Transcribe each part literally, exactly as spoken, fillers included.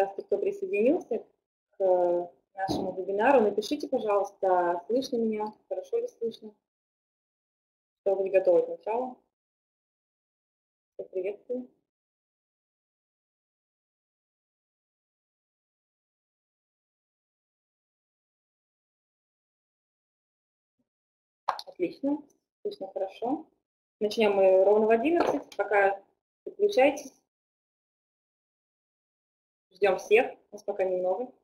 Здравствуйте, кто присоединился к нашему вебинару. Напишите, пожалуйста, слышно меня, хорошо ли слышно, что вы готовы к началу. Всех приветствую. Отлично, слышно хорошо. Начнем мы ровно в одиннадцать, пока подключайтесь. Ждем всех, нас пока немного.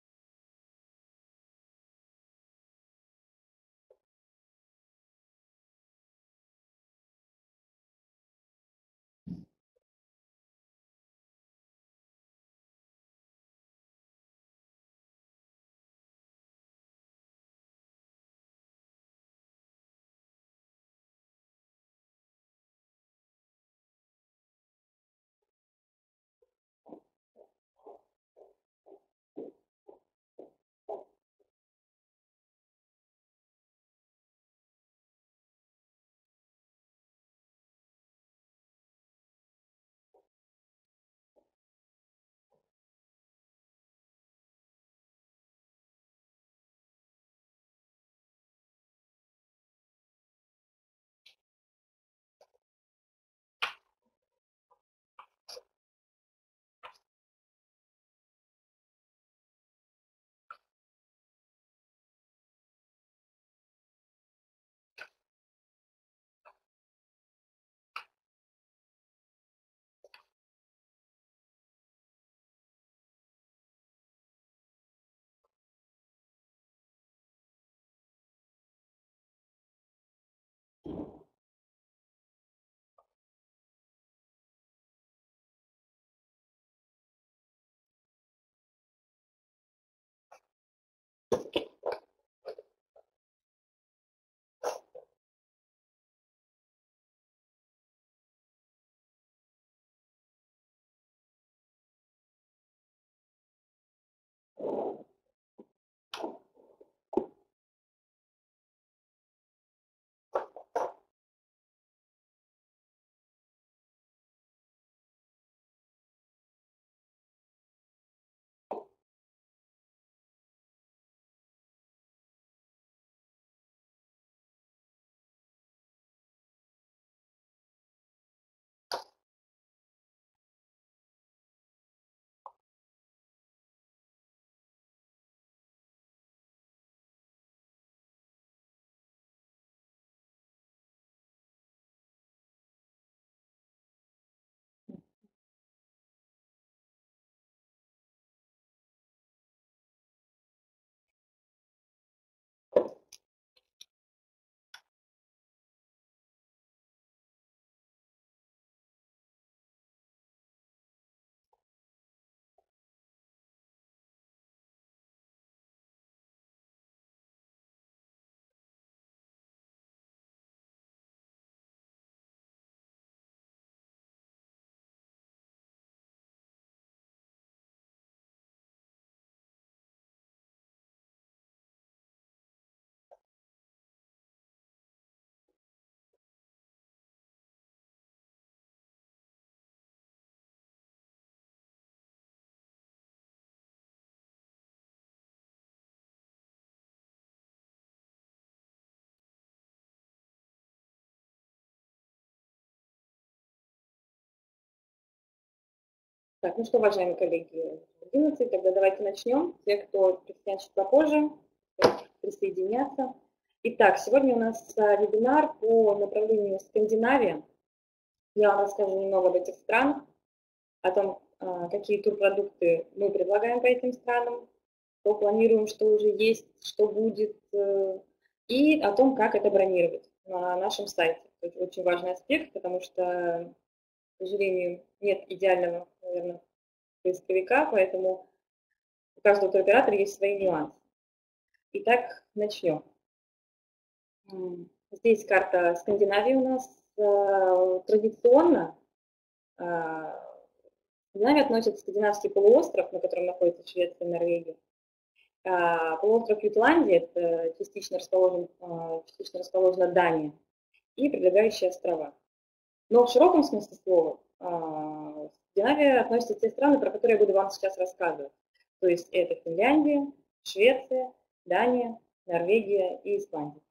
Так, ну что, уважаемые коллеги, одиннадцать, тогда давайте начнем. Те, кто присоединяется попозже, присоединятся. Итак, сегодня у нас вебинар по направлению Скандинавия. Я вам расскажу немного об этих странах, о том, какие турпродукты мы предлагаем по этим странам, что планируем, что уже есть, что будет, и о том, как это бронировать на нашем сайте. Это очень важный аспект, потому что, к сожалению, нет идеального, наверное, поисковика, поэтому у каждого туроператора есть свои нюансы. Итак, начнем. Здесь карта Скандинавии у нас. Традиционно Скандинавия относится Скандинавский полуостров, на котором находится Швеция и Норвегия. Полуостров Ютландия, это частично расположен, частично расположена Дания, и прилегающие острова. Но в широком смысле слова Скандинавия относится те страны, про которые я буду вам сейчас рассказывать. То есть это Финляндия, Швеция, Дания, Норвегия и Исландия.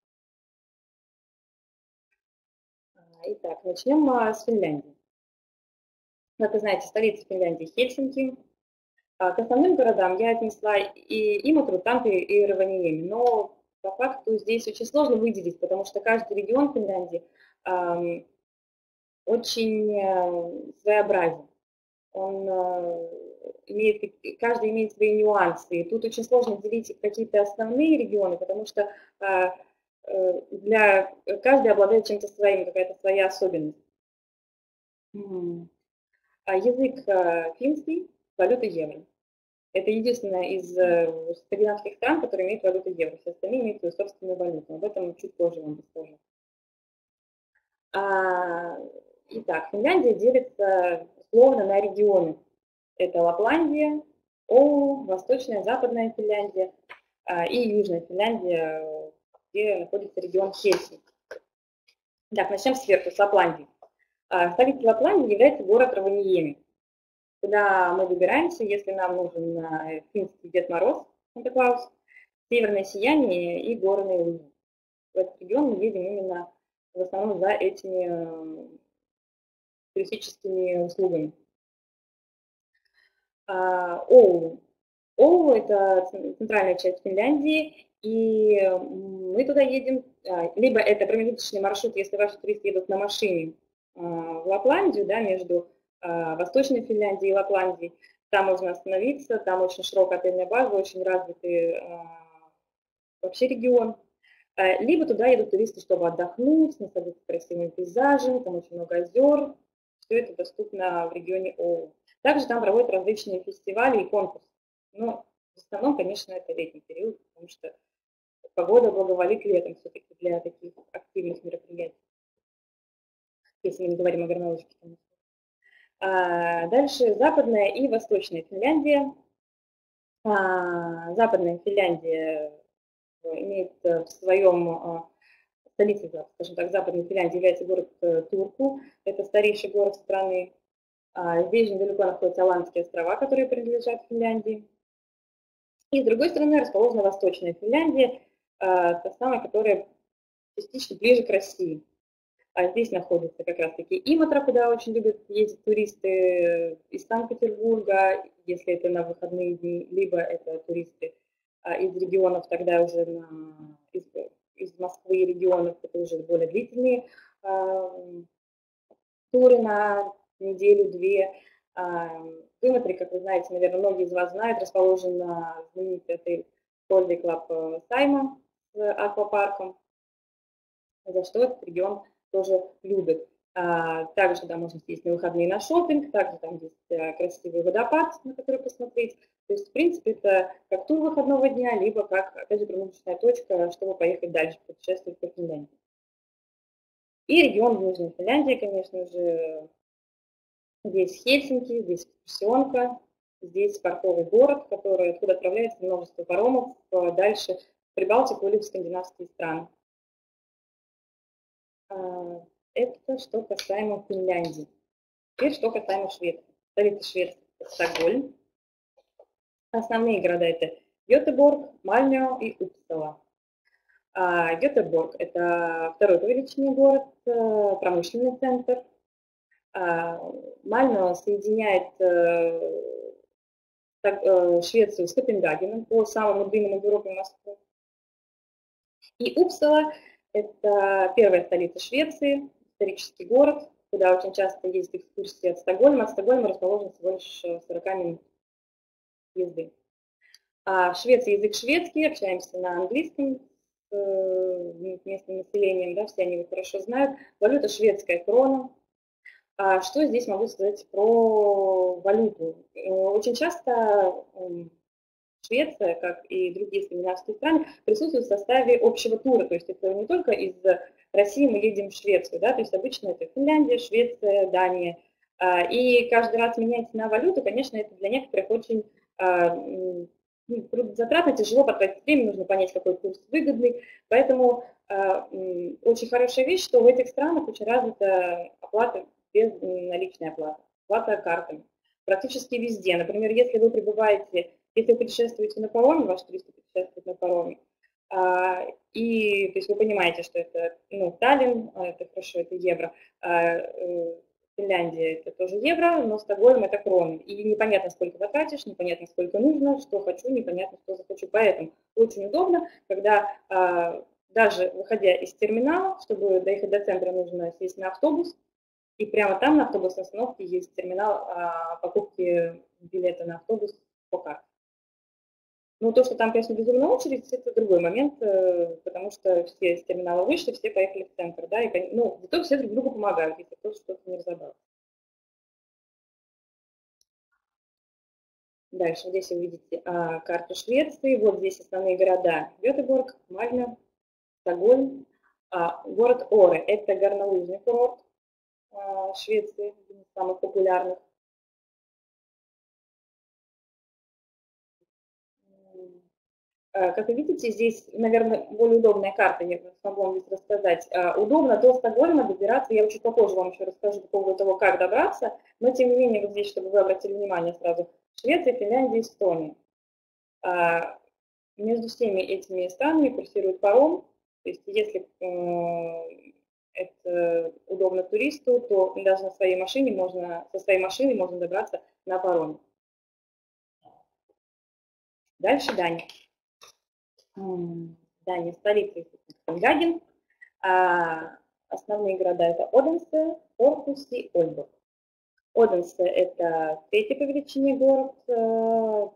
Итак, начнем с Финляндии. Как вы знаете, столица Финляндии Хельсинки. К основным городам я отнесла и Иматру, Тампере и Раваньеми, но по факту здесь очень сложно выделить, потому что каждый регион Финляндии э, очень э, своеобразен. Он э, имеет, каждый имеет свои нюансы. И тут очень сложно делить какие-то основные регионы, потому что э, э, для каждый обладает чем-то своим, какая-то своя особенность. Mm. А язык э, финский, валюта евро. Это единственная из э, скандинавских стран, которая имеет валюту евро. Все остальные имеют свою собственную валюту. Об этом чуть позже вам расскажу. А, итак, Финляндия делится условно на регионы. Это Лапландия, Оулу, Восточная, Западная Финляндия а, и Южная Финляндия, где находится регион Хельсинки. Так, начнем сверху, с Лапландии. А, столицей Лапландии является город Раваньеми, куда мы выбираемся, если нам нужен финский Дед Мороз, Санта-Клаус, северное сияние и горные лыжи. В этот регион мы едем именно в основном за этими туристическими услугами. Оулу. Оулу – это центральная часть Финляндии, и мы туда едем, либо это промежуточный маршрут, если ваши туристы едут на машине в Лапландию, да, между Восточной Финляндией и Лапландией, там можно остановиться, там очень широкая отельная база, очень развитый вообще регион. Либо туда едут туристы, чтобы отдохнуть, насладиться красивыми пейзажами, там очень много озер, все это доступно в регионе Оулу. Также там проводят различные фестивали и конкурсы. Но в основном, конечно, это летний период, потому что погода благоволит летом все-таки для таких активных мероприятий, если мы не говорим о горнолыжке. А дальше Западная и Восточная Финляндия. А, Западная Финляндия имеет в своем столицей, скажем так, Западной Финляндии является город Турку. Это старейший город страны. Здесь недалеко находятся Аландские острова, которые принадлежат Финляндии. И с другой стороны расположена Восточная Финляндия, та самая, которая частично ближе к России. А здесь находится как раз-таки Иматра, куда очень любят ездить туристы из Санкт-Петербурга, если это на выходные дни, либо это туристы из регионов, тогда уже на, из, из Москвы и регионов, это уже более длительные туры на неделю-две. В Иматре, как вы знаете, наверное, многие из вас знают, расположен на знаменитый отель Holiday Club Сайма с аквапарком, за что этот регион тоже любят. Также туда можно съездить на выходные на шопинг, также там есть красивый водопад, на который посмотреть. То есть, в принципе, это как тур выходного дня, либо как, опять же, промежуточная точка, чтобы поехать дальше, путешествовать по Финляндии. И регион Южной Финляндии, конечно же, здесь Хельсинки, здесь экскурсионка, здесь портовый город, который, откуда отправляется множество паромов дальше в Прибалтику или в скандинавские страны. Это что касаемо Финляндии. Теперь что касаемо Швеции. Столица Швеции – это Стокгольм. Основные города – это Гетеборг, Мальмё и Упсала. А Гетеборг – это второй по величине город, промышленный центр. Мальмё соединяет Швецию с Копенгагеном, по самому длинному в Европе мосту. И Упсала – это первая столица Швеции, исторический город, куда очень часто есть экскурсии от Стокгольма. От Стокгольма расположен всего лишь сорок минут езды. А в Швеции язык шведский, общаемся на английском с местным населением, да, все они его хорошо знают. Валюта шведская крона. А что здесь могу сказать про валюту? Очень часто Швеция, как и другие скандинавские страны, присутствуют в составе общего тура. То есть это не только из России мы едем в Швецию, да, то есть обычно это Финляндия, Швеция, Дания. И каждый раз менять на валюту, конечно, это для некоторых очень трудозатратно, тяжело потратить время, нужно понять, какой курс выгодный. Поэтому очень хорошая вещь, что в этих странах очень развита оплата без наличной оплаты, оплата картами. практически везде. Например, если вы прибываете, если вы путешествуете на пароме, ваш турист путешествует на пароме, а, и то есть вы понимаете, что это ну, Таллин, это хорошо, это евро, а, Финляндия это тоже евро, но Стокгольм это кроны. И непонятно, сколько потратишь, непонятно, сколько нужно, что хочу, непонятно, что захочу. Поэтому очень удобно, когда а, даже выходя из терминала, чтобы доехать до центра, нужно сесть на автобус, и прямо там на автобусной остановке есть терминал а, покупки билета на автобус по карте. Ну, то, что там, конечно, безумная очередь, это другой момент, потому что все с терминала вышли, все поехали в центр, да, и, ну, зато все друг другу помогают, если кто-то что-то не разобрал. Дальше здесь вы видите а, карту Швеции, вот здесь основные города: Гетеборг, Мальме, Стокгольм, а, город Оре, это горнолыжный курорт а, Швеции, один из самых популярных. Как вы видите, здесь, наверное, более удобная карта, я смогу вам здесь рассказать. Удобно до Стокгольма добираться, я чуть попозже вам еще расскажу по поводу того, как добраться, но тем не менее, вот здесь, чтобы вы обратили внимание сразу, Швеция, Финляндия, Эстония. Между всеми этими странами курсирует паром, то есть если это удобно туристу, то даже на своей машине можно, со своей машиной можно добраться на пароме. Дальше Дания. Дания, столица Копенгаген. А основные города это Оденсе, Орхус и Ольборг. Оденсе это третий по величине город,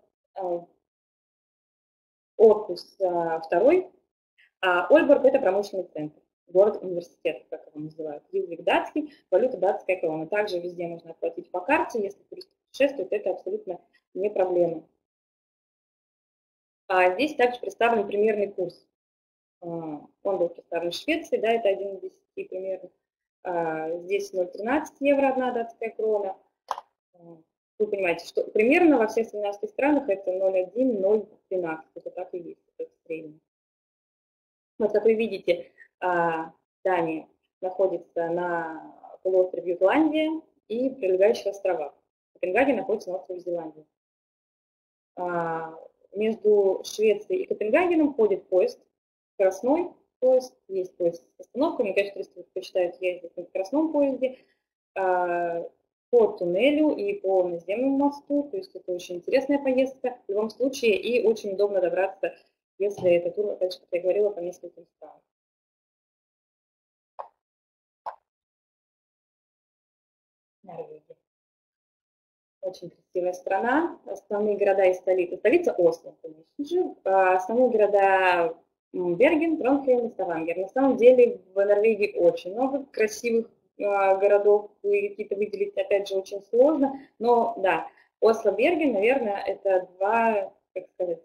Орхус второй, а Ольборг это промышленный центр, город-университет, как его называют. Язык датский, валюта датская крона. Также везде можно оплатить по карте, если турист путешествует, это абсолютно не проблема. А здесь также представлен примерный курс. Он был представлен в Швеции, да, это один из десяти примерно. Здесь ноль целых тринадцать евро одна датская крона. Вы понимаете, что примерно во всех скандинавских странах это ноль целых один - ноль целых тринадцать. Это так и есть, это средний. Вот как вы видите, Дания находится на полуострове Ютландия и прилегающих островах. Копенгаген находится на острове Зеландия. Между Швецией и Копенгагеном ходит поезд, скоростной поезд, есть поезд с остановками, конечно, туристы предпочитают ездить на скоростном поезде, по туннелю и по наземному мосту, то есть это очень интересная поездка в любом случае и очень удобно добраться, если это тур, опять же, как я говорила, по нескольким странам. Норвегия. Очень красивая страна, основные города и столицы. Столица Осло, конечно же, основные города Берген, Тронхейм и Ставангер. На самом деле в Норвегии очень много красивых городов, и какие-то выделить, опять же, очень сложно, но да, Осло-Берген, наверное, это два, как сказать,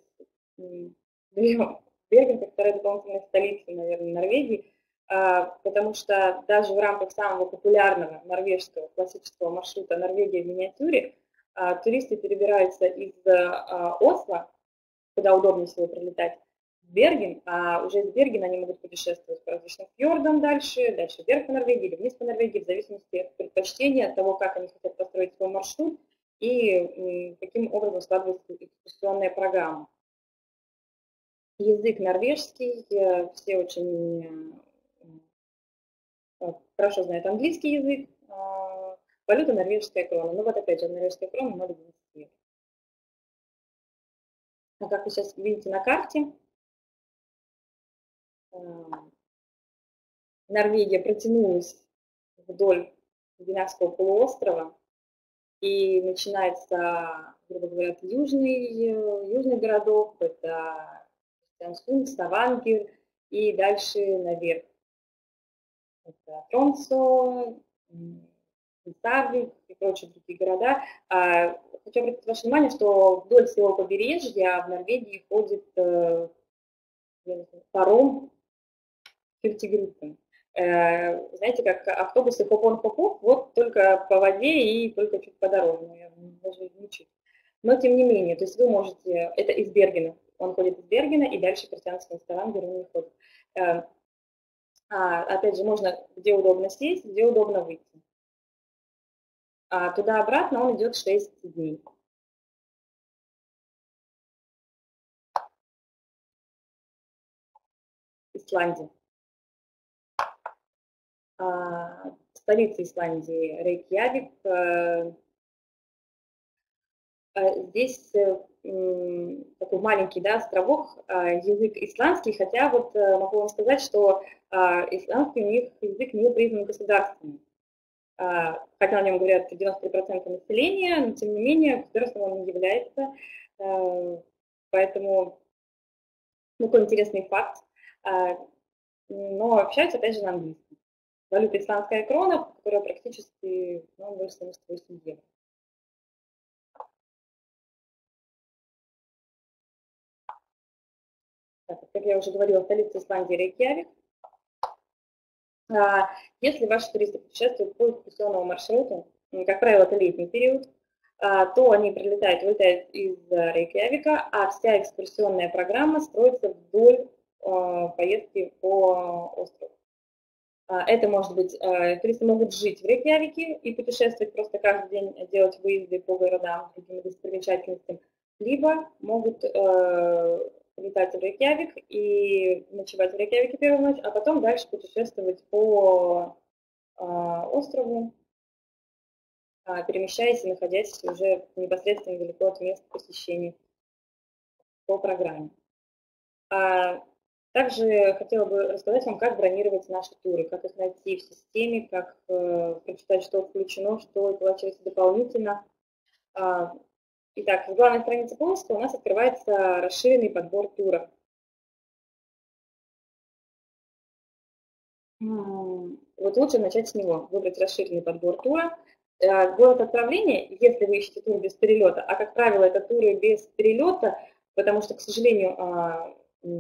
Берген, как вторая дополнительная столица, наверное, Норвегии, потому что даже в рамках самого популярного норвежского классического маршрута «Норвегия в миниатюре» туристы перебираются из Осло, куда удобнее всего прилетать, в Берген, а уже из Бергена они могут путешествовать по различным фьордам дальше, дальше вверх по Норвегии или вниз по Норвегии, в зависимости от предпочтения, от того, как они хотят построить свой маршрут и каким образом складывается экскурсионная программа. Язык норвежский, все очень хорошо знают английский язык, валюта норвежская крона. Ну вот опять же, норвежская крона ноль целых одиннадцать евро. А как вы сейчас видите на карте, Норвегия протянулась вдоль Скандинавского полуострова и начинается, грубо говоря, от южный, южных городов, это Стенсунг, Ставангер и дальше наверх. Это Тронсо, Сарвик и прочие другие города. Хочу обратить ваше внимание, что вдоль всего побережья в Норвегии ходит паром Фюртигрюттен. Знаете, как автобусы хоп-он-хоп-оп, вот только по воде и только чуть по дороге, наверное, даже не чуть. Но тем не менее, то есть вы можете, это из Бергена, он ходит из Бергена и дальше Кристианский Ставангер он не ходит. А, опять же, можно где удобно сесть, где удобно выйти. а туда-обратно он идет шесть дней. Исландия. Столица Исландии Рейкьявик. Здесь такой маленький, да, островок, язык исландский, хотя вот могу вам сказать, что исландский у них язык не признан государственным. Хотя на нем говорят девяносто три процента населения, но тем не менее государством он не является. Поэтому ну, такой интересный факт. Но общаются опять же на английском. Валюта исландская крона, которая практически ну, больше семьдесят восемь евро. Так, как я уже говорила, столица Исландии Рейкьявик. Если ваши туристы путешествуют по экскурсионному маршруту, как правило, это летний период, то они прилетают, вылетают из Рейкьявика, а вся экскурсионная программа строится вдоль поездки по острову. Это может быть, туристы могут жить в Рейкьявике и путешествовать просто каждый день, делать выезды по городам, другим достопримечательностям, либо могут летать в Рейкьявик и ночевать в Рейкьявике первую ночь, а потом дальше путешествовать по острову, перемещаясь и находясь уже непосредственно далеко от места посещения по программе. Также хотела бы рассказать вам, как бронировать наши туры, как их найти в системе, как прочитать, что включено, что оплачивается дополнительно. Итак, с главной страницы поиска у нас открывается расширенный подбор тура. Вот лучше начать с него, выбрать расширенный подбор тура. Город отправления, если вы ищете тур без перелета, а как правило это туры без перелета, потому что, к сожалению,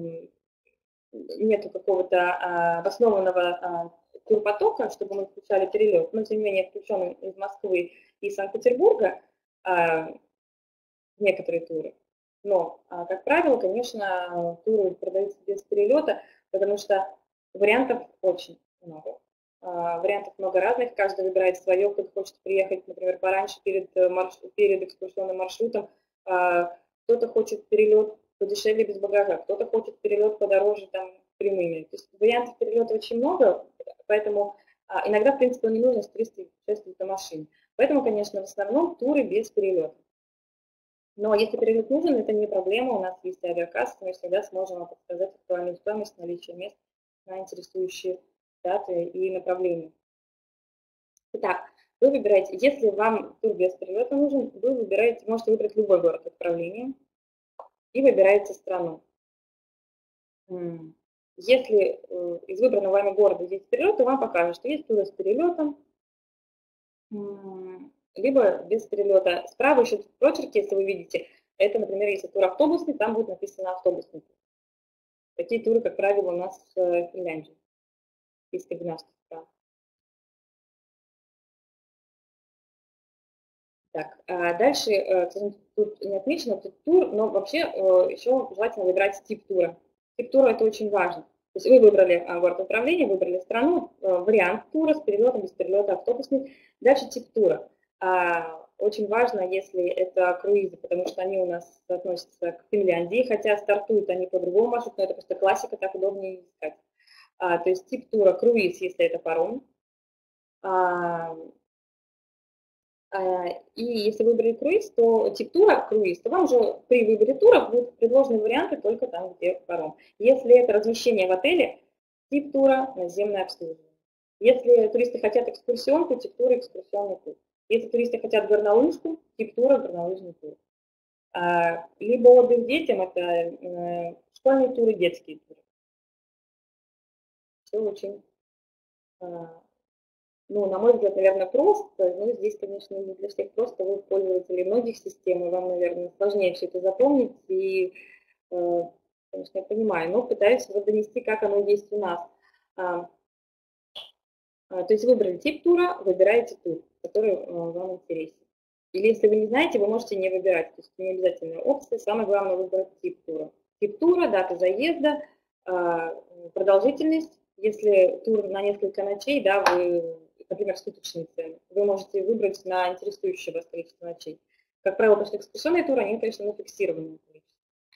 нет какого-то обоснованного турпотока, чтобы мы включали перелет, но тем не менее включен из Москвы и Санкт-Петербурга некоторые туры. Но, как правило, конечно, туры продаются без перелета, потому что вариантов очень много. Вариантов много разных, каждый выбирает свое, кто хочет приехать, например, пораньше перед, марш... перед экскурсионным маршрутом, кто-то хочет перелет подешевле без багажа, кто-то хочет перелет подороже там прямыми. То есть вариантов перелета очень много, поэтому иногда, в принципе, не нужно с туристами путешествовать на машине. Поэтому, конечно, в основном туры без перелета. Но если перелет нужен, это не проблема, у нас есть авиакасса, мы всегда сможем вам подсказать актуальную стоимость, наличие мест на интересующие даты и направления. Итак, вы выбираете, если вам тур без перелета нужен, вы выбираете, можете выбрать любой город отправления и выбираете страну. Если из выбранного вами города есть перелет, то вам покажут, что есть туры с перелетом, либо без перелета. Справа еще в прочерке, если вы видите, это, например, если тур автобусный, там будет написано автобусный тур. Такие туры, как правило, у нас в Финляндии, из скандинавских стран. Так, а дальше, тут не отмечено, тут тур, но вообще еще желательно выбирать тип тура. Тип тура это очень важно. То есть вы выбрали город управления, выбрали страну, вариант тура с перелетом, без перелета, автобусный. Дальше тип тура. Очень важно, если это круизы, потому что они у нас относятся к Финляндии, хотя стартуют они по другому маршруту, но это просто классика, так удобнее искать. То есть тип тура круиз, если это паром. И если выбрали круиз, то тип тура круиз, то вам уже при выборе тура будут предложены варианты только там, где паром. Если это размещение в отеле, тип тура наземное обслуживание. Если туристы хотят экскурсионку, тип тура экскурсионный тур. Если туристы хотят горнолыжку, тип тура горнолыжный тур. Либо отдых детям, это школьные туры, детские туры. Все очень... Ну, на мой взгляд, наверное, просто, но здесь, конечно, не для всех просто, вы пользователи многих систем, и вам, наверное, сложнее все это запомнить, и, конечно, я понимаю, но пытаюсь вот донести, как оно есть у нас. То есть выбрали тип тура, выбираете тур, который вам интересен. Или если вы не знаете, вы можете не выбирать, то есть не обязательная опция, самое главное выбрать тип тура. Тип тура, дата заезда, продолжительность, если тур на несколько ночей, да, вы... например, суточные цены. Вы вы можете выбрать на интересующее вас количество ночей. Как правило, после экскурсионной туры они, конечно, на фиксированное количество.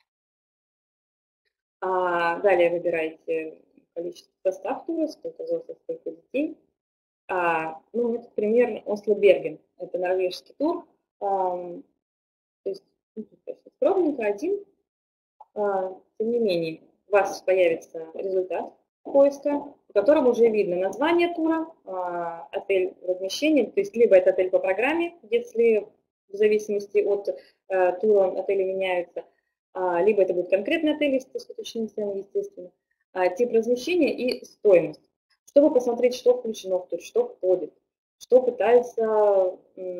А далее выбираете количество состав тура, сколько взрослых, сколько детей. А, ну, это пример Осло Берген. Это норвежский тур. А, то есть, ну, скромненько один. А, тем не менее, у вас появится результат поиска, в котором уже видно название тура, а, отель размещения, то есть либо это отель по программе, если в зависимости от а, тура отели меняются, а, либо это будет конкретный отель, если с уточненными ценами, естественно, а, тип размещения и стоимость. Чтобы посмотреть, что включено в тур, что входит, что пытается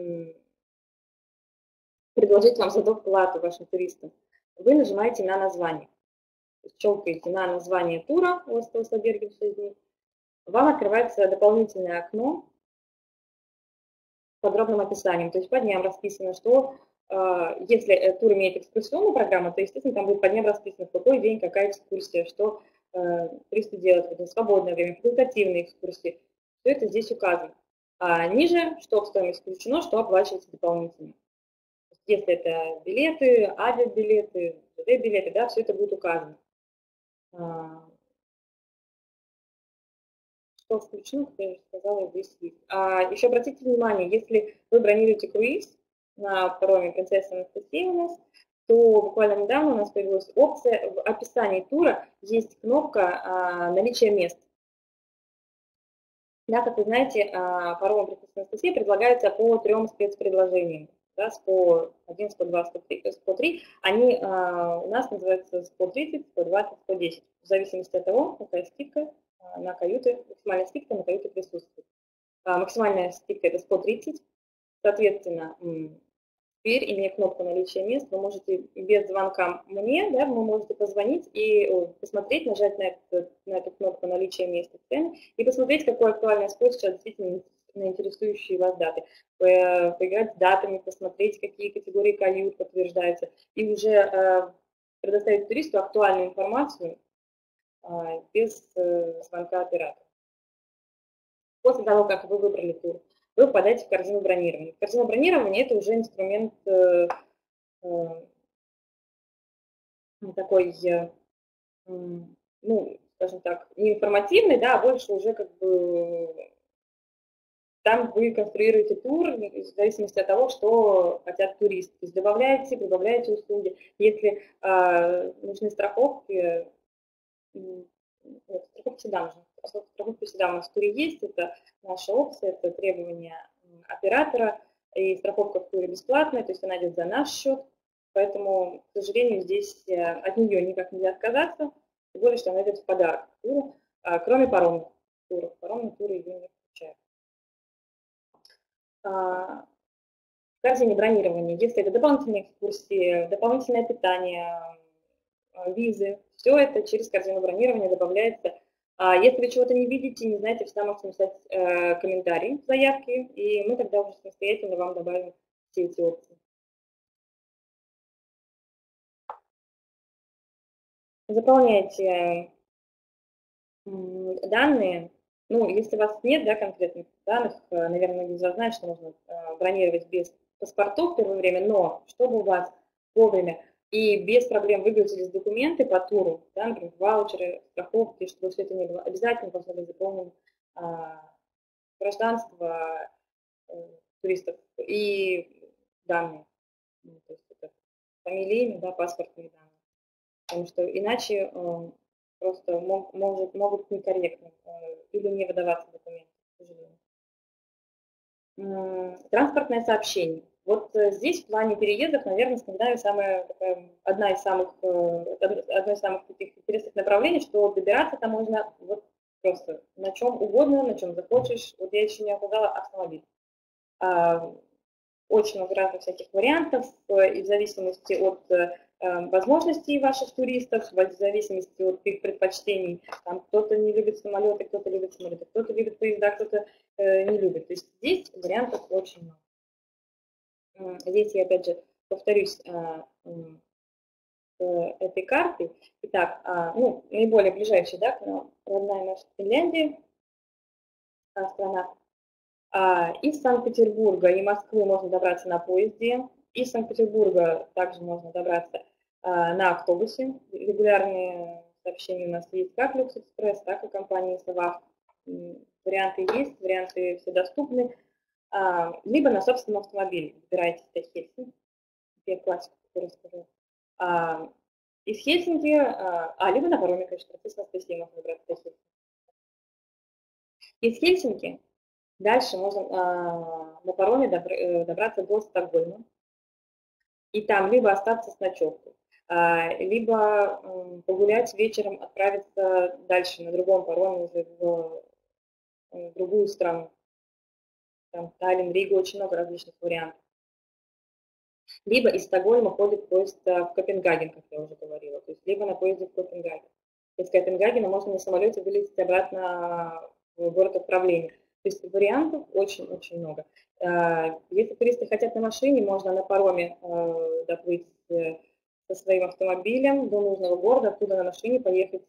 предложить вам за доплату вашим туристам, вы нажимаете на название. Щелкаете на название тура, Осло Берген шесть дней, вам открывается дополнительное окно с подробным описанием. То есть по дням расписано, что э, если тур имеет экскурсионную программу, то, естественно, там будет по дням расписано, в какой день, какая экскурсия, что э, туристы делают в свободное время, факультативные экскурсии. Все это здесь указано. А ниже, что в стоимость включено, что оплачивается дополнительно. Если это билеты, авиабилеты, ЖД-билеты, да, все это будет указано. Что включено, как я уже сказала, здесь есть. А еще обратите внимание, если вы бронируете круиз на пароме «Принцесса Анастасия» у нас, то буквально недавно у нас появилась опция, в описании тура есть кнопка а, «Наличие мест». Да, как вы знаете, а, паром «Принцесса Анастасия» предлагается по трем спецпредложениям. Да, спо один, спо два, спо три, они а, у нас называются спо тридцать, спо двадцать, спо десять, в зависимости от того, какая скидка а, на каюты, максимальная скидка на каюты присутствует. А, максимальная скидка это спо тридцать, соответственно, теперь, имея кнопку наличия мест, вы можете без звонка мне, да, вы можете позвонить и о, посмотреть, нажать на эту, на эту кнопку наличия места цены и посмотреть, какой актуальный способ сейчас действительно на интересующие вас даты, поиграть с датами, посмотреть, какие категории кают подтверждаются, и уже э, предоставить туристу актуальную информацию э, без э, звонка оператора. После того, как вы выбрали тур, вы попадаете в корзину бронирования. Корзина бронирования – это уже инструмент э, э, такой, э, ну, скажем так, не информативный, да, а больше уже как бы там вы конструируете тур в зависимости от того, что хотят туристы. То есть добавляете, прибавляете услуги. Если э, нужны страховки, нет, страховки всегда нужны. Страховки всегда у нас в туре есть. Это наша опция, это требования оператора. И страховка в туре бесплатная, то есть она идет за наш счет. Поэтому, к сожалению, здесь от нее никак нельзя отказаться. Тем более, что она идет в подарок к туру, кроме паромных туров. Паромные туры ее не включают. В корзине бронирования, если это дополнительные экскурсии, дополнительное питание, визы, все это через корзину бронирования добавляется. Если вы чего-то не видите, не знаете, всегда можете написать э, комментарий в заявке, и мы тогда уже самостоятельно вам добавим все эти опции. Заполняйте данные. Ну, если у вас нет, да, конкретных данных, наверное, многие из вас знают, что можно бронировать без паспортов в первое время, но чтобы у вас вовремя и без проблем выгрузились документы по туру, да, например, ваучеры, страховки, чтобы все это не было, обязательно должно быть заполнено а, гражданство а, туристов и данные, ну, то есть это фамилия, имя, да, паспортные данные, потому что иначе а, просто мог, может, могут некорректно а, или не выдаваться документы, к сожалению. Транспортное сообщение. Вот здесь в плане переездов, наверное, вспоминаю самая, такая, одна из самых, одно из самых таких интересных направлений, что добираться там можно вот просто на чем угодно, на чем захочешь. Вот я еще не оказала автомобиль. Очень много разных всяких вариантов, и в зависимости от возможностей ваших туристов, в зависимости от их предпочтений. Там кто-то не любит самолеты, кто-то любит самолеты, кто-то любит поезда, кто-то э, не любит. То есть здесь вариантов очень много. Здесь я опять же повторюсь э, э, этой картой. Итак, э, ну, наиболее ближайшая, да, к нам родная наша Финляндия, страна. Из Санкт-Петербурга и Москвы можно добраться на поезде. Из Санкт-Петербурга также можно добраться на автобусе. Регулярные сообщения у нас есть как Люкс-Экспресс, так и компании Савах. Варианты есть, варианты все доступны. Либо на собственном автомобиле. Выбирайте до Хельсинки. Я классику расскажу. Из Хельсинки, а, либо на пароме, конечно, процесс воскресенья можно добраться до Хельсинки. Из Хельсинки дальше можно а, на пароме добраться до Стокгольма. И там либо остаться с ночевкой, а, либо а, погулять вечером, отправиться дальше на другом пароме уже в, в другую страну. Там Таллин, Рига, очень много различных вариантов. Либо из Стокгольма ходит поезд в Копенгаген, как я уже говорила, то есть либо на поезде в Копенгаген. Из Копенгагена можно на самолете вылететь обратно в город отправления. То есть вариантов очень-очень много. Если туристы хотят на машине, можно на пароме доплыть со своим автомобилем до нужного города, оттуда на машине поехать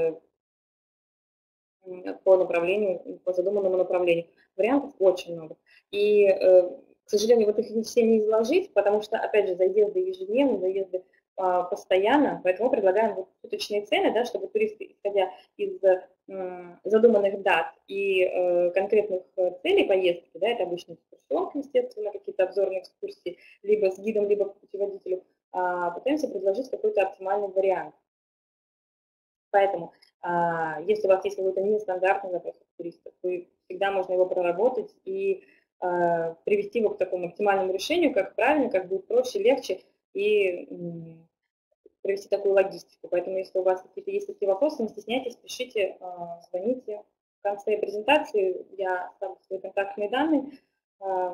по направлению, по задуманному направлению. Вариантов очень много. И, к сожалению, вот их все не изложить, потому что, опять же, заезды ежедневно, заезды а, постоянно, поэтому предлагаем вот суточные цены, да, чтобы туристы, исходя из м, задуманных дат и э, конкретных целей поездки, да, это обычно экскурсионка, естественно, какие-то обзорные экскурсии, либо с гидом, либо по путеводителю, а, пытаемся предложить какой-то оптимальный вариант. Поэтому, а, если у вас есть какой-то нестандартный запрос от туристов, то всегда можно его проработать и а, привести его к такому оптимальному решению, как правильно, как будет проще, легче и м, провести такую логистику. Поэтому, если у вас какие-то есть такие вопросы, не стесняйтесь, пишите, а, звоните. В конце презентации я оставлю свои контактные данные. А,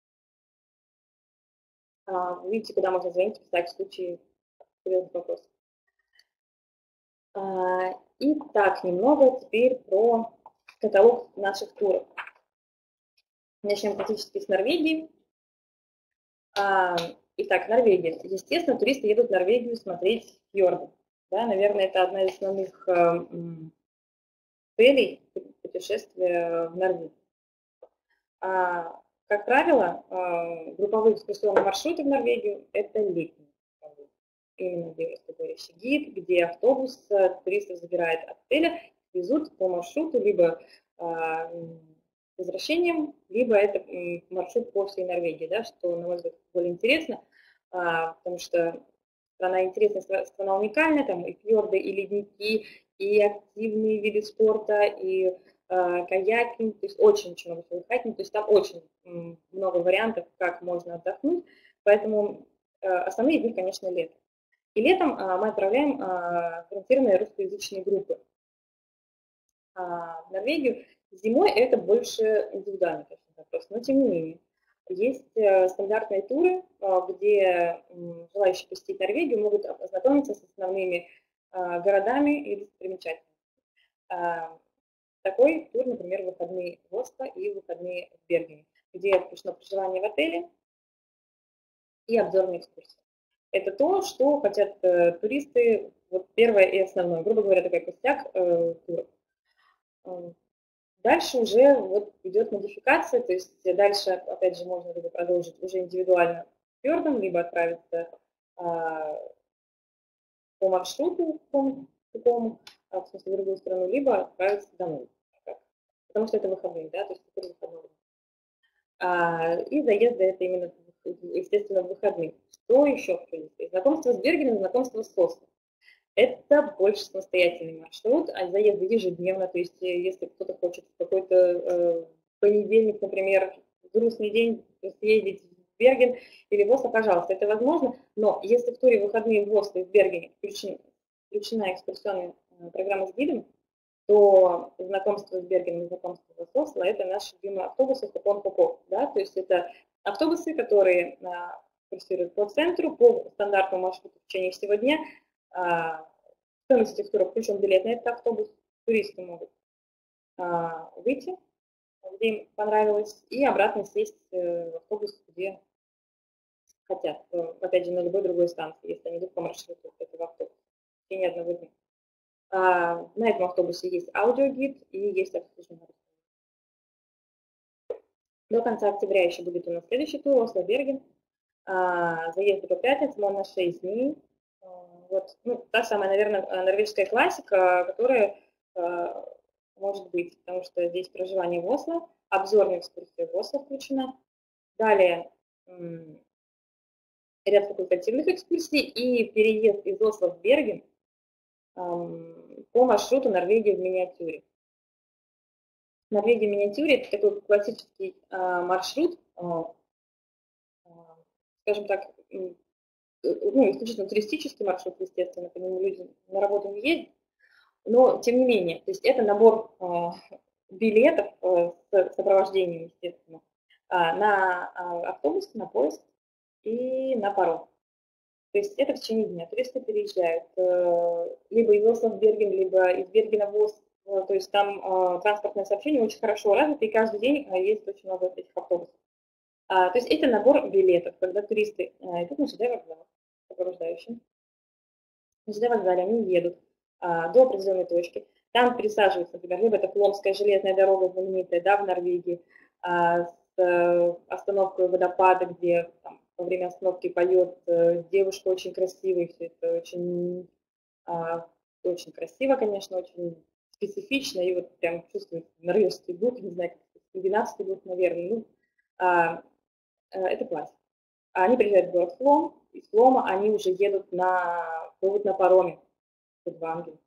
а, вы видите, куда можно звонить, писать в случае серьезных вопросов. Итак, немного теперь про каталог наших туров. Начнем практически с Норвегии. Итак, Норвегия. Естественно, туристы едут в Норвегию смотреть фьорды. Да, наверное, это одна из основных целей путешествия в Норвегию. Как правило, групповые экскурсионные маршруты в Норвегию – это летние. Именно где русскоговорящий гид, где автобус туристов забирает от отеля, везут по маршруту либо а, возвращением, либо это маршрут по всей Норвегии, да, что, на мой взгляд, более интересно, а, потому что страна интересная, страна уникальная, там и фьорды, и ледники, и активные виды спорта, и а, каякинг, то есть очень-очень много всего хайкинг, то есть там очень много вариантов, как можно отдохнуть, поэтому а, основные дни, конечно, лето. И летом мы отправляем гарантированные русскоязычные группы в Норвегию. Зимой это больше индивидуальный вопрос, но тем не менее. Есть стандартные туры, где желающие посетить Норвегию могут ознакомиться с основными городами и достопримечательностями. Такой тур, например, выходные в Осло и выходные в Бергене, где включено проживание в отеле и обзорные экскурсии. Это то, что хотят э, туристы, вот первое и основное, грубо говоря, такой костяк э, тура. Дальше уже вот идет модификация, то есть дальше, опять же, можно либо продолжить уже индивидуально фьордом, либо отправиться а, по маршруту такому, а, в смысле в другую страну, либо отправиться домой, потому что это выходные, да, то есть теперь выходные. А, и заезды это именно, естественно, в выходные. Что еще в принципе? Знакомство с Бергеном, знакомство с Осло. Это больше самостоятельный маршрут, а заезды ежедневно, то есть если кто-то хочет в какой-то э, понедельник, например, грустный день съездить в Берген или в Осло, пожалуйста, это возможно, но если в туре выходные в Осло и в Бергене включена, включена экскурсионная программа с гидом, то знакомство с Бергеном и знакомство с Осло – это наши любимые автобусы Хопон-Попов, да, то есть это автобусы, которые а, курсируют по центру, по стандартному маршруту в течение всего дня. А, стоимость этих туров включен билет на этот автобус, туристы могут а, выйти, где им понравилось, и обратно сесть в автобус, где хотят, опять же, на любой другой станции, если они идут по маршруту этого автобуса, в течение одного дня. А, на этом автобусе есть аудиогид и есть обслуживание. До конца октября еще будет у нас следующий тур, Осло-Берген. Заезды по пятницам, он на шесть дней. Вот, ну, та самая, наверное, норвежская классика, которая может быть, потому что здесь проживание в Осло, обзорная экскурсия в Осло включена. Далее ряд факультативных экскурсий и переезд из Осло в Берген по маршруту Норвегия в миниатюре. Норвегия в миниатюре – это такой классический маршрут, скажем так, ну, исключительно туристический маршрут, естественно, по нему люди на работу не ездят, но тем не менее, то есть это набор билетов с сопровождением, естественно, на автобус, на поезд и на паром. То есть это в течение дня. Туристы переезжают либо из Осло в Берген, либо из Бергена в Осло. То есть там транспортное сообщение очень хорошо развито, и каждый день есть очень много этих автобусов. То есть это набор билетов, когда туристы идут на ЖД вокзал, сопровождающим. На ЖД вокзале они едут до определенной точки. Там пересаживаются, например, либо это Фломская железная дорога знаменитая, да, в Норвегии, с остановкой водопада, где там, во время остановки поет девушка очень красивая, все это очень, очень красиво, конечно, очень специфично, и вот прям чувствуется норвежский дух, не знаю, как скандинавский дух, наверное, ну, это класс. Они приезжают в город Флом, из Флома они уже едут на, плывут на пароме в Гудванген.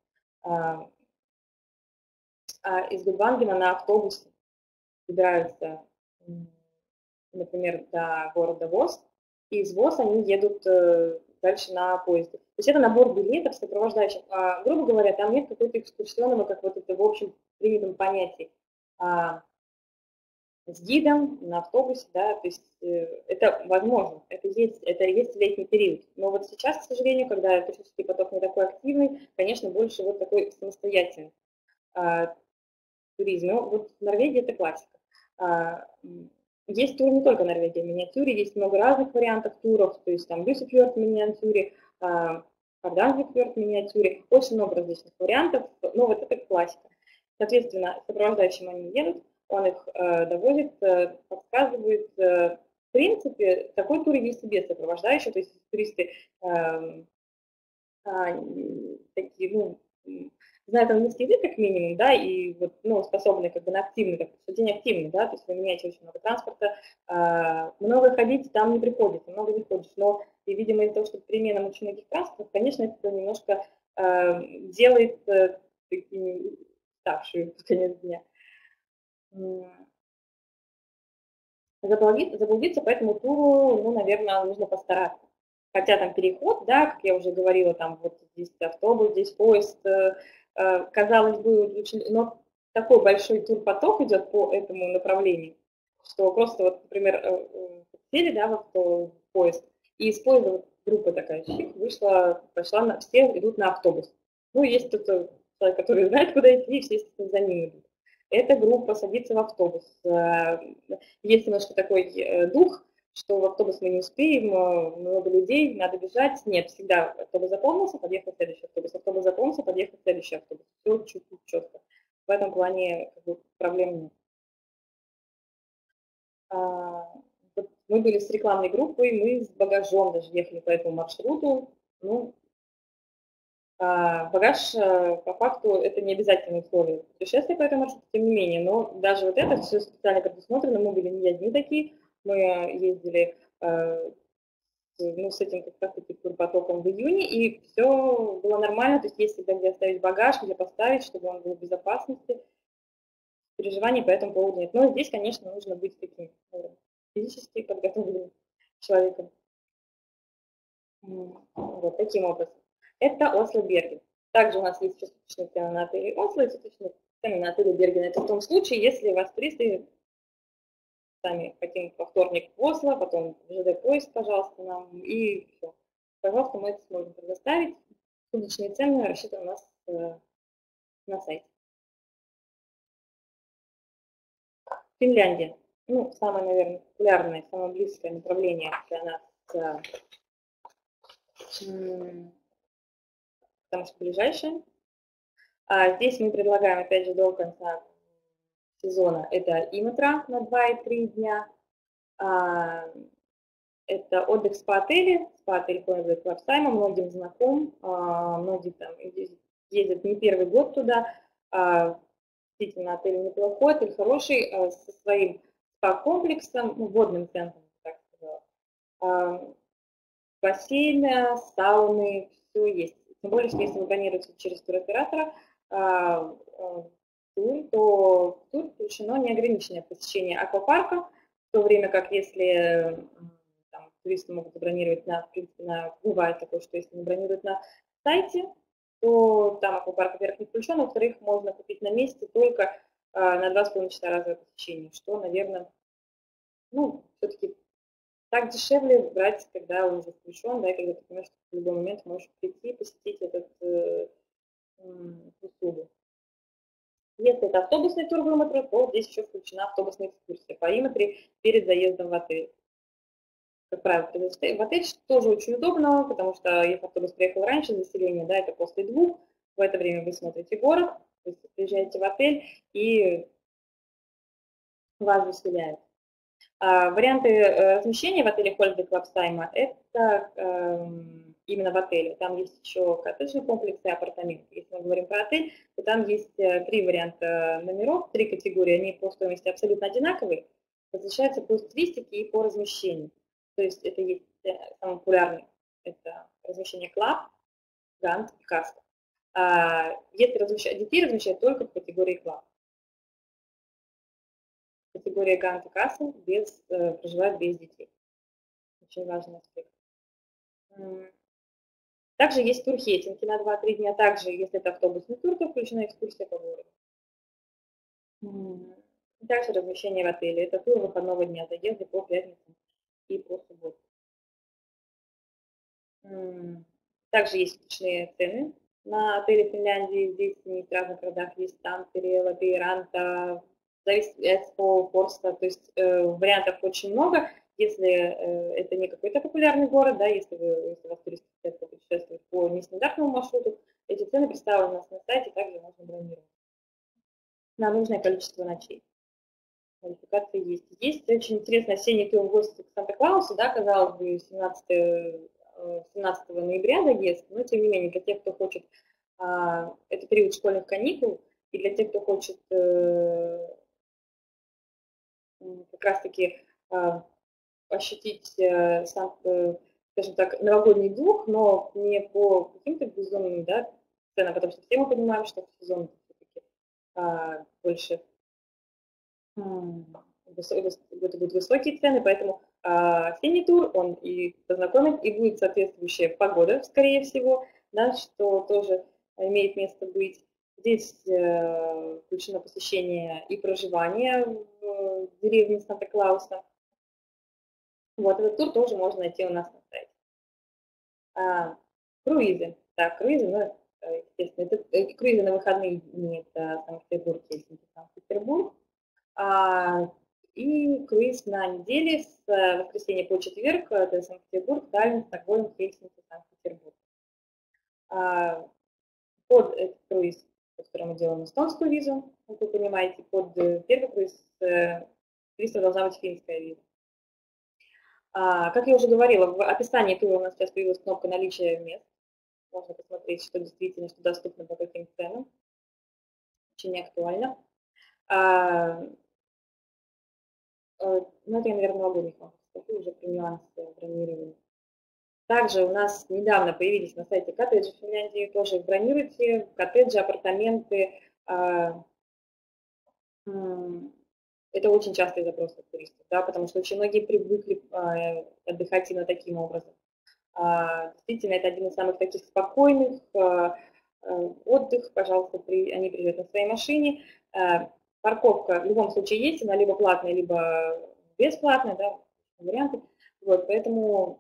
Из Гудвангена на автобусе добираются, например, до города Воз, и из Воз они едут дальше на поезде. То есть это набор билетов, сопровождающих. Грубо говоря, там нет какого-то экскурсионного, как вот это в общем принятом понятии. С гидом на автобусе, да, то есть э, это возможно, это есть, это есть летний период. Но вот сейчас, к сожалению, когда туристический поток не такой активный, конечно, больше вот такой самостоятельный а, туризм. Но вот в Норвегии это классика. А, есть тур не только Норвегия в миниатюре, есть много разных вариантов туров, то есть там Люсифьорд в миниатюре, а, Харданgerfjord в миниатюре, очень много различных вариантов, но вот это классика. Соответственно, сопровождающим они едут, он их э, доводит, э, подсказывает. Э, в принципе, такой тур есть и без сопровождающего, то есть туристы э, э, такие, ну, знают английский язык как минимум, да, и вот, ну, способны как бы на активный, как бы, день активный, да, то есть вы меняете очень много транспорта, э, много ходить там не приходится, много не ходишь, но, и, видимо, из-за того, что перемена очень многих транспортов, конечно, это немножко э, делает э, такими уставшими в конец дня. Заблудиться, заблудиться по этому туру, ну, наверное, нужно постараться. Хотя там переход, да, как я уже говорила, там вот здесь автобус, здесь поезд, э, э, казалось бы, очень, но такой большой турпоток идет по этому направлению, что просто вот, например, э, э, сели, да, вот в поезд, и из поезда вот группа такая щик вышла, пошла, на, все идут на автобус. Ну, есть кто-то, человек, который знает, куда идти, и все, естественно, за ним идут. Эта группа садится в автобус. Есть немножко такой дух, что в автобус мы не успеем, много людей, надо бежать. Нет, всегда автобус заполнился, подъехал следующий автобус. Автобус заполнился, подъехал следующий автобус. Все чуть-чуть четко. В этом плане как бы, проблем нет. Вот мы были с рекламной группой, мы с багажом даже ехали по этому маршруту. Ну, багаж, по факту, это не обязательное условие путешествия по этому маршруту, тем не менее, но даже вот это все специально предусмотрено, мы были не одни такие, мы ездили ну, с этим как раз-таки турпотоком в июне, и все было нормально, то есть есть всегда где оставить багаж, где поставить, чтобы он был в безопасности, переживаний по этому поводу нет. Но здесь, конечно, нужно быть таким физически подготовленным человеком. Вот таким образом. Это Осло-Берген. Также у нас есть частичные цены на отеле Осло и частичные цены на отеле Берген. Это в том случае, если вас туристы сами хотим во вторник в Осло, потом в ЖД-поезд, пожалуйста, нам, и все. Пожалуйста, мы это сможем предоставить. Суточные цены рассчитаны у нас э, на сайте. Финляндия. Ну, самое, наверное, популярное, самое близкое направление для нас, э, потому что ближайшее. А здесь мы предлагаем, опять же, до конца сезона это Иматра на два и три дня. Это отдых в спа-отеле, спа-отель Holiday Club Time, многим знаком, многие там ездят не первый год туда. Действительно, отель неплохой, отель хороший, со своим спа-комплексом, ну, водным центром, так сказала. Бассейны, сауны, все есть. Тем более, что если вы бронируете через туроператора тур, то в тур включено неограниченное посещение аквапарка, в то время как если там, туристы могут забронировать на, в принципе, на, бывает такое, что если не бронируют на сайте, то там аквапарк, во-первых, не включен, а во-вторых, можно купить на месте только а, на два с половиной часа разовое посещение, что, наверное, ну, все-таки так дешевле брать, когда он уже включен, да, и когда ты понимаешь, что в любой момент можешь прийти и посетить этот э, услугу. Если это автобусный тур в Иматре, то здесь еще включена автобусная экскурсия по Иматре перед заездом в отель. Как правило, в отель тоже очень удобно, потому что если автобус приехал раньше, заселение, да, это после двух, в это время вы смотрите город, вы приезжаете в отель и вас заселяют. А, варианты размещения в отеле Holiday Club Time это э, именно в отеле. Там есть еще коттеджные комплексы и апартаменты. Если мы говорим про отель, то там есть три варианта номеров, три категории. Они по стоимости абсолютно одинаковые, различаются по стилистике и по размещению. То есть это есть самый популярный, это размещение Club, Гант и Каста. А если размещать, детей размещают только в категории Club. Категория Гант и Касса без, э, проживают без детей. Очень важный аспект. Также есть турхетинги на два-три дня. Также, если это автобусный тур, то включена экскурсия по городу. Также размещение в отеле. Это тур выходного дня, заезды по пятницам и по субботам. Также есть включенные цены на отели Финляндии. Здесь есть в разных городах. Есть Тампере, Лапейранта, зависит от Форста. То есть э, вариантов очень много. Если э, это не какой-то популярный город, да, если, вы, если вас туристы хотят путешествовать по нестандартному маршруту, эти цены представлены у нас на сайте, также можно бронировать на нужное количество ночей. Квалификации есть. Есть очень интересный осенний тур в гости к Санта-Клаусу, да, казалось бы, семнадцатого ноября заезд, но тем не менее, для тех, кто хочет, а, это период школьных каникул, и для тех, кто хочет э, как раз-таки а, ощутить, э, сам, э, скажем так, новогодний дух, но не по каким-то безумным, да, ценам, потому что все мы понимаем, что в сезон все-таки а, больше это будут высокие цены, поэтому а, осенний тур, он и познакомит, и будет соответствующая погода, скорее всего, да, что тоже имеет место быть. Здесь э, включено посещение и проживание в, в деревне Санта-Клауса. Вот этот тур тоже можно найти у нас на сайте. А, круизы. Так, круизы, ну, естественно, это, это круизы на выходные дни, это Санкт-Петербург, Хельсинки, Санкт-Петербург. А, и круиз на неделе с воскресенья по четверг, это Санкт-Петербург, Таллин, Стокгольм, Хельсинки, Санкт-Петербург. А, под этот круиз, по которому мы делаем эстонскую визу, как вы понимаете, под первый круиз, круиз должна быть финская виза. А, как я уже говорила, в описании тура у нас сейчас появилась кнопка наличия мест. Можно посмотреть, что действительно, что доступно по каким ценам. Очень актуально. А, ну, это я, наверное, новогодних вам скажу уже про нюансы бронирования. Также у нас недавно появились на сайте коттеджи в Финляндии. Тоже бронируйте коттеджи, апартаменты. А, это очень частый запрос от туристов, да, потому что очень многие привыкли а, отдыхать именно таким образом. А, действительно, это один из самых таких спокойных а, а, отдых, пожалуйста, при, они приезжают на своей машине. А, парковка в любом случае есть, она либо платная, либо бесплатная, да, варианты. Вот, поэтому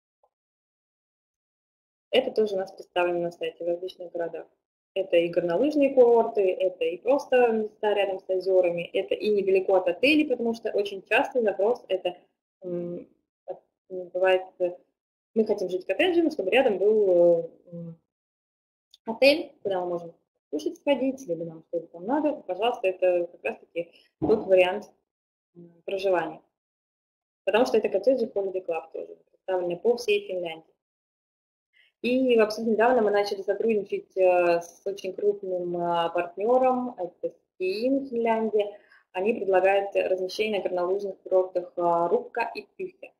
это тоже у нас представлено на сайте в различных городах. Это и горнолыжные курорты, это и просто места рядом с озерами, это и недалеко от отелей, потому что очень частый запрос это бывает, мы хотим жить в коттедже, но чтобы рядом был отель, куда мы можем кушать сходить, либо нам что-то там надо, пожалуйста, это как раз-таки тот вариант проживания. Потому что это коттеджи Holiday Club тоже, представлены по всей Финляндии. И абсолютно недавно мы начали сотрудничать с очень крупным партнером, это Skiing Финляндия. Они предлагают размещение на горнолыжных курортах Рукка и Пюхе.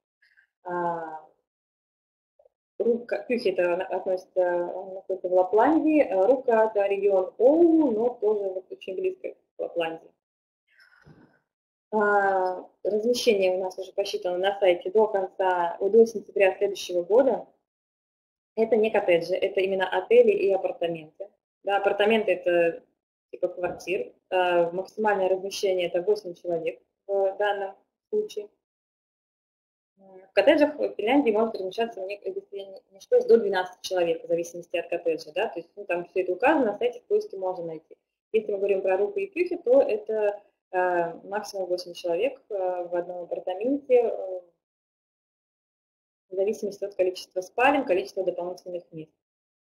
Рукка, Пюхе это относится, находится в Лапландии, Рукка это регион Оулу, но тоже вот очень близко к Лапландии. Размещение у нас уже посчитано на сайте до конца, до сентября следующего года. Это не коттеджи, это именно отели и апартаменты. Да, апартаменты это типа квартир. Максимальное размещение это восемь человек в данном случае. В коттеджах в Финляндии может размещаться, если не ошибаюсь, до двенадцати человек, в зависимости от коттеджа. Да? То есть ну, там все это указано, на сайте в поиске можно найти. Если мы говорим про Рукку и Пюхе, то это э, максимум восемь человек э, в одном апартаменте, э, в зависимости от количества спален, количества дополнительных мест.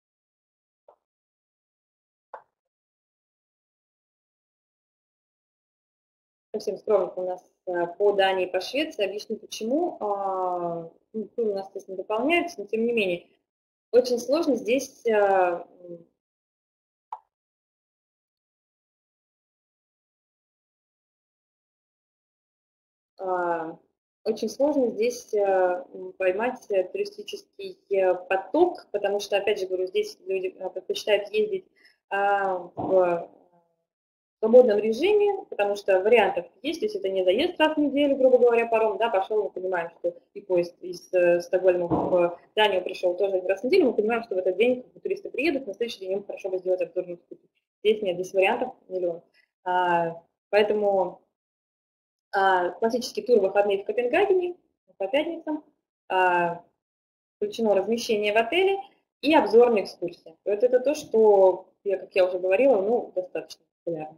Совсем скромно у нас по Дании и по Швеции. Объясню почему. Ну, тур у нас, естественно, дополняется, но тем не менее, очень сложно здесь очень сложно здесь поймать туристический поток, потому что, опять же говорю, здесь люди предпочитают ездить в свободном режиме, потому что вариантов есть, то есть это не заезд раз в неделю, грубо говоря, паром, да, пошел, мы понимаем, что и поезд из э, Стокгольма в Данию пришел тоже один раз в неделю, мы понимаем, что в этот день туристы приедут, на следующий день им хорошо бы сделать обзорную экскурсию. Здесь нет, здесь вариантов миллион. А, поэтому а, классический тур выходные в Копенгагене по пятницам, а, включено размещение в отеле и обзорная экскурсия. Вот это то, что, я, как я уже говорила, ну, достаточно популярно.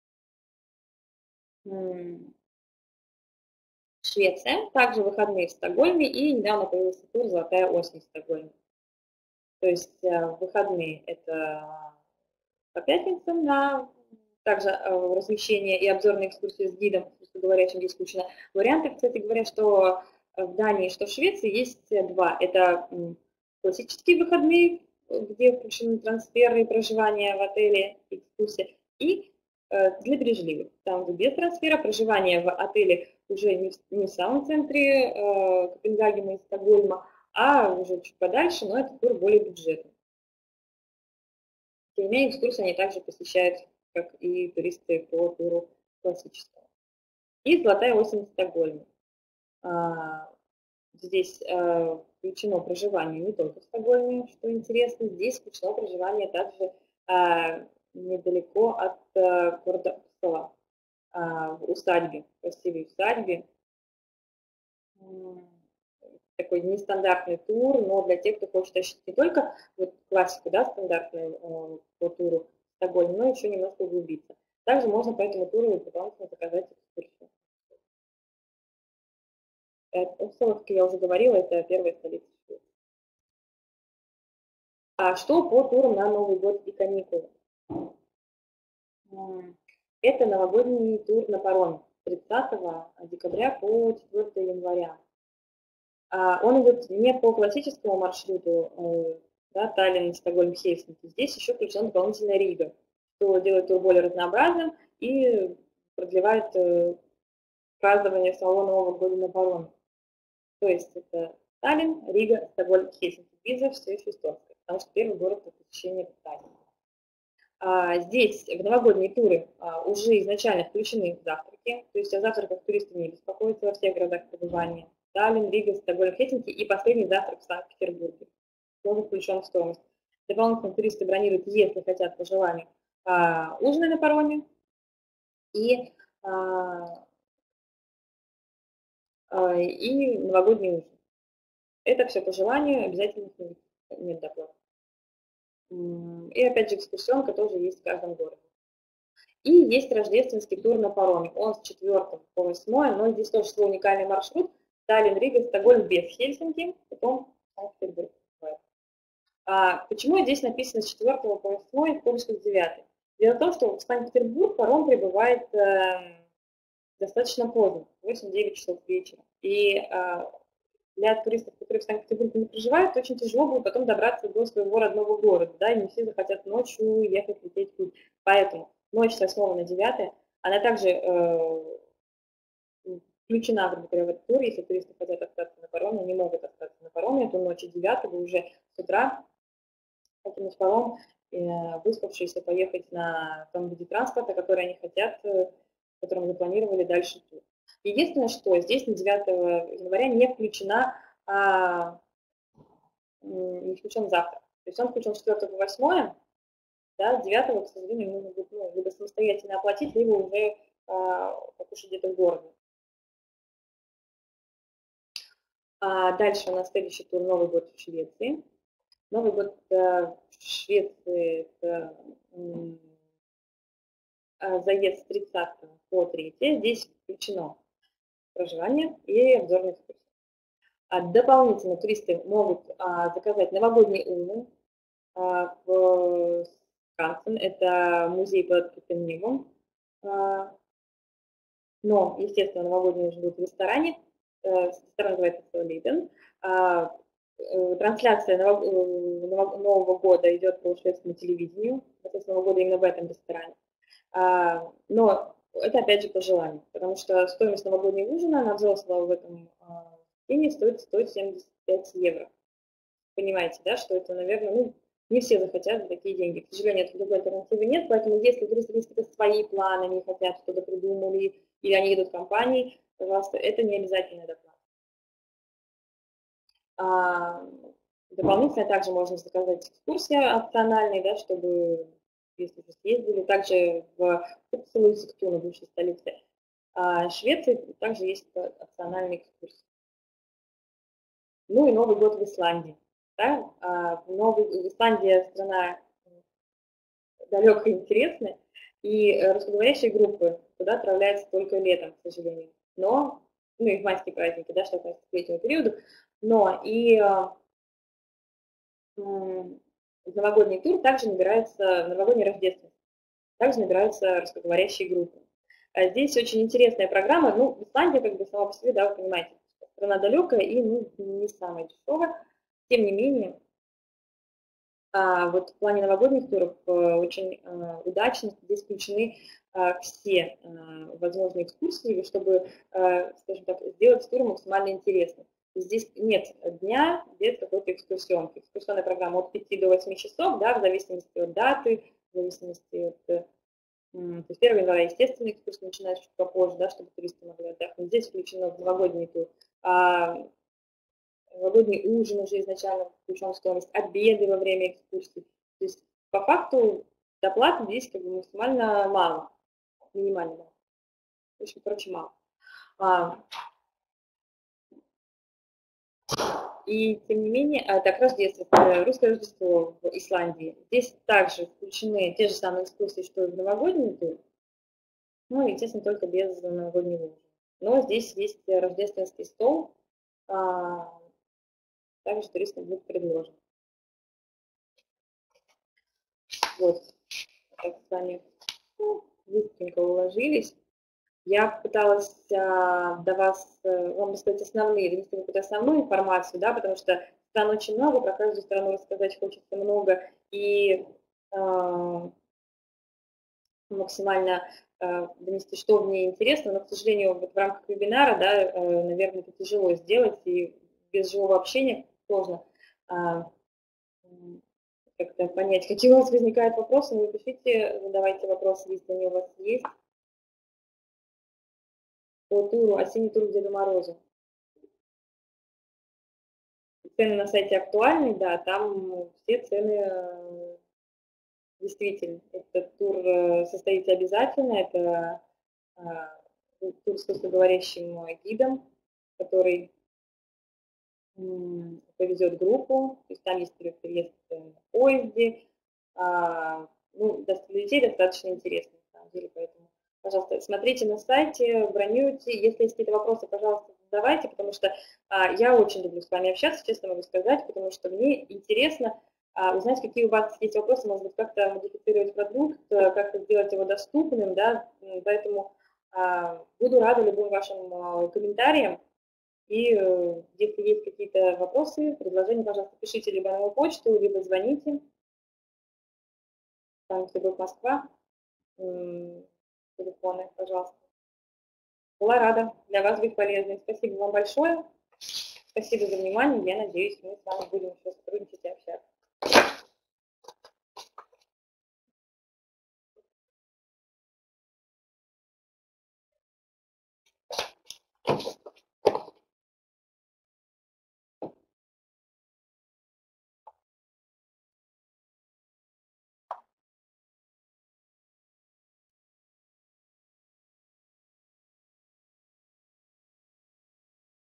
Швеция, также выходные в Стокгольме, и недавно появился тур «Золотая осень» в Стокгольме. То есть выходные – это по пятницам, на также размещение и обзорные экскурсии с гидом, просто говоря, чем здесь скучно. Варианты, кстати говоря, что в Дании, что в Швеции есть два. Это классические выходные, где включены трансферы и проживание в отеле, экскурсии, и для бережливых, там где без трансфера, проживание в отеле уже не в, не в самом центре э, Копенгагена и Стокгольма, а уже чуть подальше, но это тур более бюджетный. Тем не менее, экскурсии они также посещают, как и туристы по туру классическому. И «Золотая осень» в Стокгольме. А, здесь а, включено проживание не только в Стокгольме, что интересно, здесь включено проживание также а, недалеко от а, города Uppsala, а, в усадьбе, красивой усадьбе. Такой нестандартный тур, но для тех, кто хочет ощутить не только вот классику, да, стандартную э, по туру Стокгольм, но еще немножко углубиться. Также можно по этому туру дополнительно заказать экскурсию. Uppsala, как я уже говорила, это первая столица Швеции. А что по турам на Новый год и каникулы? Это новогодний тур на пароме с тридцатого декабря по четвёртого января. Он идет не по классическому маршруту, да, Таллин, Стокгольм, Хельсинки. Здесь еще включена дополнительная Рига, что делает тур более разнообразным и продлевает празднование самого Нового года на пароме. То есть это Таллин, Рига, Стокгольм, Хельсинки. Виза все еще эстонская, потому что первый город по посещению Таллина. А здесь в новогодние туры а, уже изначально включены завтраки, то есть о завтраках туристы не беспокоятся во всех городах пребывания. Таллин, Рига, Стокгольм, Хельсинки и последний завтрак в Санкт-Петербурге. Тоже включен в стоимость. Дополнительно туристы бронируют, если хотят по желанию, а, ужины на пароме и, а, а, и новогодний ужин. Это все по желанию, обязательно нет доплаты. И опять же экскурсионка тоже есть в каждом городе. И есть рождественский тур на пароме. Он с четвёртого по восьмое, но здесь тоже свой уникальный маршрут. Таллин, Рига, Стокгольм без Хельсинки, потом Санкт-Петербург. А почему здесь написано с четвёртого по восьмое, в поиске с девятого? Дело в том, что в Санкт-Петербург паром прибывает э, достаточно поздно, восемь-девять часов вечера. И э, для туристов, которые в Санкт-Петербурге не проживают, очень тяжело будет потом добраться до своего родного города, да, и не все захотят ночью ехать, лететь в путь. Поэтому ночь с восьмого на девятое, она также э, включена, грубо говоря, в этот тур. Если туристы хотят остаться на пароме, они могут остаться на пароме эту ночь девятого уже с утра покинуть паром, выспавшиеся поехать на том виде транспорта, который они хотят, которым запланировали дальше тур. Единственное, что здесь на девятое января не включена, а, не включен завтрак. То есть он включен с четвёртого по восьмое, да, девятого, к сожалению, нужно будет ну, либо самостоятельно оплатить, либо уже а, покушать где-то в городе. А дальше у нас следующий тур «Новый год в Швеции». Новый год в Швеции – это заезд с тридцатого по третье. Здесь включено проживание и обзорные экскурсии. Дополнительно туристы могут заказать новогодний ужин в Скансен. Это музей под открытым небом. Но, естественно, новогодний ужин будет в ресторане. Ресторан называется «Солиден». Трансляция Нового года идет по шведскому телевидению, соответственно, Нового года именно в этом ресторане. Но это, опять же, по желанию, потому что стоимость новогоднего ужина на взрослого в этом день стоит сто семьдесят пять евро. Понимаете, да, что это, наверное, ну, не все захотят за такие деньги. К сожалению, другой альтернативы нет, поэтому если у туристов есть какие-то свои планы, они хотят, что-то придумали, или они идут в компании, пожалуйста, это не обязательная доплата. Дополнительно также можно заказать экскурсии опциональные, да, чтобы, если вы съездили, также в Uppsala, Sigtuna, бывшей столице Швеции, также есть опциональные экскурсии. Ну и Новый год в Исландии. Да? Новый, Исландия страна далекая и интересная, и русскоговорящие группы туда отправляются только летом, к сожалению. Но, ну и в майские праздники, да, что относится к летнему периоду, но и в новогодний тур также набираются, в новогодний рождественский, также набираются русскоговорящие группы. Здесь очень интересная программа, ну, Исландия, как бы, сама по себе, да, вы понимаете, страна далекая и ну, не самая дешевая, тем не менее, вот в плане новогодних туров очень удачно здесь включены все возможные экскурсии, чтобы, скажем так, сделать тур максимально интересным. Здесь нет дня без какой-то экскурсионки. Экскурсионная программа от пяти до восьми часов, да, в зависимости от даты, в зависимости от... То есть первого января, естественно, экскурсия начинается чуть попозже, да, чтобы туристы могли отдохнуть. Здесь включено в новогодний тур. А новогодний ужин уже изначально включен в стоимость, обеды во время экскурсии. То есть по факту доплаты здесь как бы максимально мало, минимально мало. В общем, короче, мало. И тем не менее, так, Рождество, русское Рождество в Исландии. Здесь также включены те же самые экскурсии, что и в новогодний тур, ну, естественно, только без новогоднего ужина. Но здесь есть рождественский стол, а, также туристам будет предложен. Вот, так с вами ну, быстренько уложились. Я пыталась а, до вас, вам рассказать основные, донести какую-то основную информацию, да, потому что стран очень много, про каждую страну рассказать хочется много, и а, максимально а, донести, что в ней интересно, но, к сожалению, вот в рамках вебинара, да, а, наверное, это тяжело сделать, и без живого общения сложно а, как-то понять, какие у вас возникают вопросы, вы пишите, задавайте вопросы, если они у вас есть. По туру, осенний тур Деда Мороза. Цены на сайте актуальны, да, там все цены действительно. Этот тур состоится обязательно, это тур с русскоговорящим гидом, который повезет группу, то есть там есть переезд на поезде, ну, для людей достаточно интересно, на самом деле, поэтому пожалуйста, смотрите на сайте, бронируйте. Если есть какие-то вопросы, пожалуйста, задавайте, потому что а, я очень люблю с вами общаться, честно могу сказать, потому что мне интересно узнать, какие у вас есть вопросы, может быть, как-то модифицировать продукт, как-то сделать его доступным, да, поэтому буду рада любым вашим комментариям. И если есть какие-то вопросы, предложения, пожалуйста, пишите либо на мою почту, либо звоните. Санкт-Петербург, Москва, телефоны, пожалуйста. Была рада для вас быть полезной. Спасибо вам большое. Спасибо за внимание. Я надеюсь, мы с вами будем